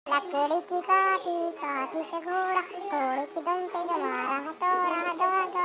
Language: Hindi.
लकड़ी की काठी काठी से घोड़ा, घोड़े की दुम पे जो मारा हथौड़ा, हथौड़ा